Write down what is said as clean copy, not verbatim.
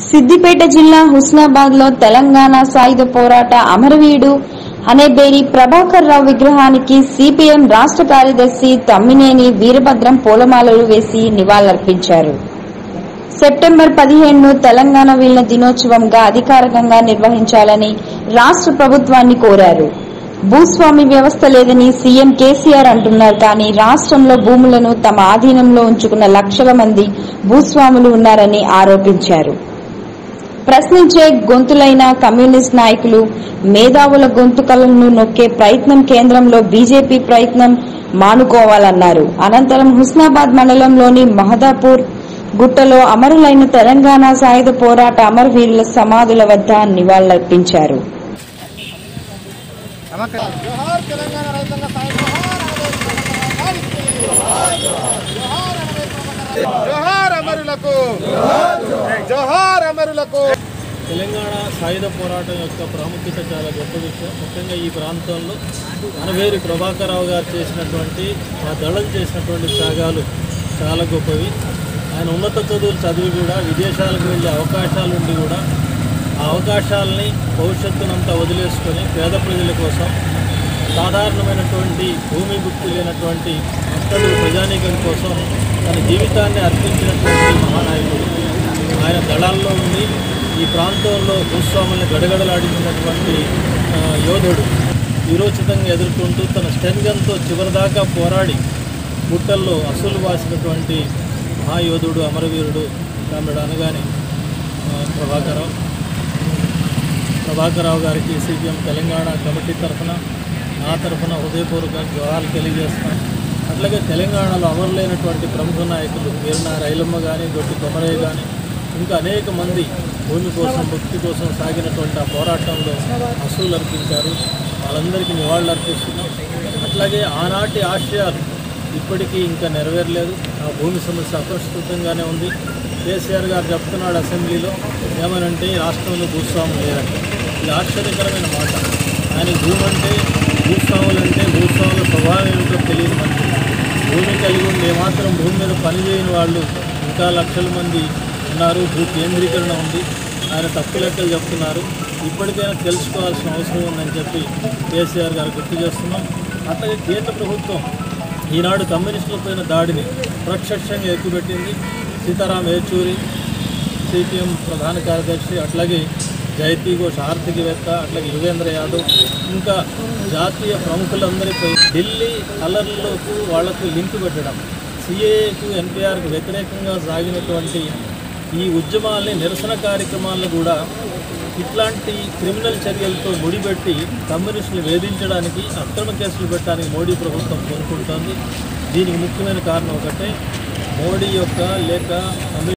సిద్దిపేట జిల్లా హుస్నాబాద్ లో తెలంగాణ సాయుధ పోరాట అమరవీరుడు అనేబేరి ప్రభాకర్ రావు విగ్రహానికి సిపిఎం రాష్ట్ర కార్యదర్శి తమ్మినేని వీరభద్రం పూలమాలలు వేసి నివాళులర్పించారు. సెప్టెంబర్ 15ను తెలంగాణ వీళ్ల దినోత్సవంగా అధికారికంగా నిర్వహించాలని రాష్ట్ర ప్రభుత్వాన్ని కోరారు. భూస్వామి వ్యవస్థ లేదని సీఎం కేసీఆర్ అంటున్నారు. కానీ రాష్ట్రంలో భూములను తమ ఆధీనంలో ఉంచుకున్న లక్షల మంది భూస్వాములు ఉన్నారని ఆరోపించారు. ప్రశ్నించే గొంతులైన కమ్యూనిస్ట్ నాయకులు మేధావుల గొంతుకలను నొక్కే ప్రయత్నం కేంద్రంలో బీజేపీ ప్రయత్నం మానుకోవాలన్నారు. అనంతరం హుస్నాబాద్ మండలంలోని మహదాపూర్ గుట్టలో అమరులైన తెలంగాణ సాయుధ పోరాట అమరవీరుల సమాధుల వద్ద నివాళులర్పించారు. తెలంగాణ సాయుధ పోరాటం యొక్క ప్రాముఖ్యత చాలా గొప్ప విషయం. ముఖ్యంగా ఈ ప్రాంతంలో అనవేరి ప్రభాకర్ రావు గారు చేసినటువంటి ఆ దళం చేసినటువంటి త్యాగాలు చాలా గొప్పవి. ఆయన ఉన్నత చదువులు చదివి కూడా విదేశాలకు వెళ్ళే అవకాశాలు ఉండి కూడా ఆ అవకాశాలని భవిష్యత్తునంతా వదిలేసుకొని పేద ప్రజల కోసం సాధారణమైనటువంటి భూమి గుర్తు లేనటువంటి అక్కడు ప్రజానీకం కోసం తన జీవితాన్ని అర్పించినటువంటి మహానాయకుడు. ఆయన దళాల్లో ఉండి ఈ ప్రాంతంలో భూస్వాములను గడగడలాడించినటువంటి యోధుడు. వీరోచితంగా ఎదుర్కొంటూ తన స్టెన్గన్తో చివరిదాకా పోరాడి గుట్టల్లో అసలు వాసినటువంటి మహాయోధుడు అమరవీరుడు కామ్రేడ్ అనగానే ప్రభాకర్ రావు గారికి సిపిఎం తెలంగాణ కమిటీ తరఫున నా తరఫున హృదయపూర్వక జోహార్లు తెలియజేస్తున్నాం. అట్లాగే తెలంగాణలో అమరులైనటువంటి ప్రముఖ నాయకులు వీరనారి రైలమ్మ కానీ, దొడ్డి కొమరయ్య కానీ, ఇంకా అనేక మంది భూమి కోసం భక్తి కోసం సాగినటువంటి ఆ పోరాటంలో అసూలు అర్పించారు. వాళ్ళందరికీ నివాళులు అర్పిస్తున్నాం. అట్లాగే ఆనాటి ఆశయాలు ఇప్పటికీ ఇంకా నెరవేరలేదు. ఆ భూమి సమస్య అప్రస్తుతంగానే ఉంది. కేసీఆర్ గారు చెప్తున్నాడు అసెంబ్లీలో ఏమనంటే రాష్ట్రంలో భూస్వాములు లేరంటే. ఇది ఆశ్చర్యకరమైన మాట. ఆయన భూమి అంటే భూస్వాముల స్వభావం ఏమిటో తెలియదు మనకి. భూమి కలిగి ఉండి ఏమాత్రం భూమి మీద పనిచేయని వాళ్ళు ఇంకా లక్షల మంది ఉన్నారు. భూ కేంద్రీకరణ ఉంది. ఆయన తప్పు లెక్కలు చెప్తున్నారు. ఇప్పటికైనా తెలుసుకోవాల్సిన అవసరం ఉందని చెప్పి కేసీఆర్ గారు గుర్తు చేస్తున్నాం. అట్లాగే కేంద్ర ప్రభుత్వం ఈనాడు కమ్యూనిస్టులపైన దాడిని ప్రత్యక్షంగా ఎక్కుపెట్టింది. సీతారాం యేచూరి సిపిఎం ప్రధాన కార్యదర్శి, అట్లాగే జయతి ఘోష్ ఆర్థికవేత్త, అట్లాగే యుగేంద్ర యాదవ్, ఇంకా జాతీయ ప్రముఖులందరిపై ఢిల్లీ అల్లర్లకు వాళ్లకు లింకు పెట్టడం, సిఏఏకు ఎన్పిఆర్కు వ్యతిరేకంగా సాగినటువంటి ఈ ఉద్యమాల్ని నిరసన కార్యక్రమాలను కూడా ఇట్లాంటి క్రిమినల్ చర్యలతో ముడిపెట్టి కమ్యూనిస్టులు వేధించడానికి, అక్రమ కేసులు పెట్టడానికి మోడీ ప్రభుత్వం కోరుకుంటోంది. దీనికి ముఖ్యమైన కారణం ఒకటే, మోడీ యొక్క లేక